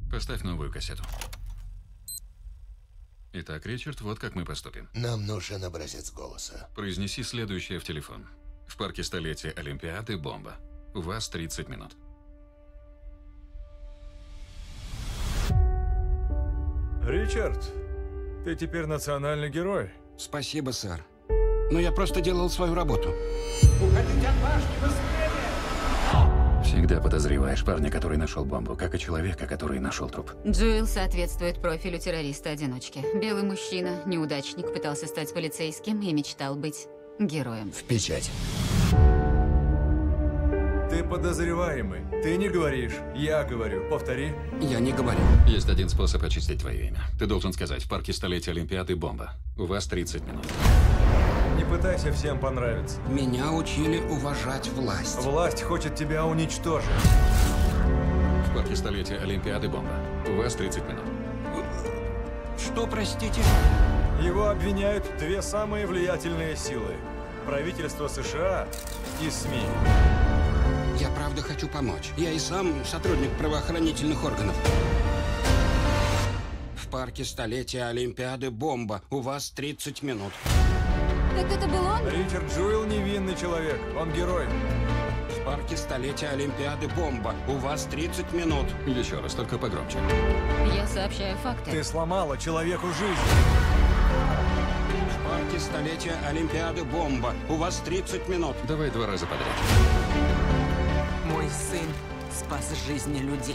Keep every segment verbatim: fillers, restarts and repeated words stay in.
Поставь новую кассету. Итак, Ричард, вот как мы поступим. Нам нужен образец голоса. Произнеси следующее в телефон. В парке столетия Олимпиады бомба. У вас тридцать минут. Ричард, ты теперь национальный герой. Спасибо, сэр. Но я просто делал свою работу. Уходите от башни, быстрее! Всегда подозреваешь парня, который нашел бомбу, как и человека, который нашел труп. Джоэл соответствует профилю террориста-одиночки. Белый мужчина, неудачник, пытался стать полицейским и мечтал быть героем. В печать. Ты подозреваемый. Ты не говоришь, я говорю. Повтори. Я не говорю. Есть один способ очистить твое имя. Ты должен сказать: в парке столетия Олимпиады бомба. У вас тридцать минут. Не пытайся всем понравиться. Меня учили уважать власть. Власть хочет тебя уничтожить. В парке столетия Олимпиады бомба. У вас тридцать минут. Что, простите? Его обвиняют две самые влиятельные силы. Правительство США и СМИ. Я правда хочу помочь. Я и сам сотрудник правоохранительных органов. В парке столетия Олимпиады бомба. У вас тридцать минут. Так это был он? Ричард Джоэл невинный человек. Он герой. В парке столетия Олимпиады бомба. У вас тридцать минут. Еще раз, только погромче. Я сообщаю факты. Ты сломала человеку жизнь. В парке столетия Олимпиады бомба. У вас тридцать минут. Давай два раза подряд. Мой сын спас жизни людей.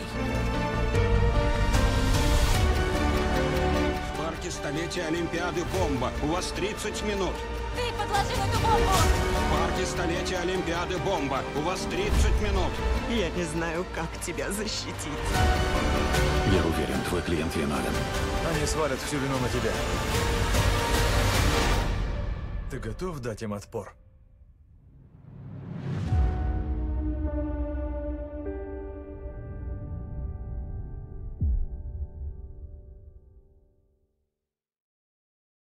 В парке столетия Олимпиады бомба. У вас тридцать минут. Ты подложил эту бомбу! В парке столетия Олимпиады бомба. У вас тридцать минут. Я не знаю, как тебя защитить. Я уверен, твой клиент виновен. Они свалят всю вину на тебя. Ты готов дать им отпор?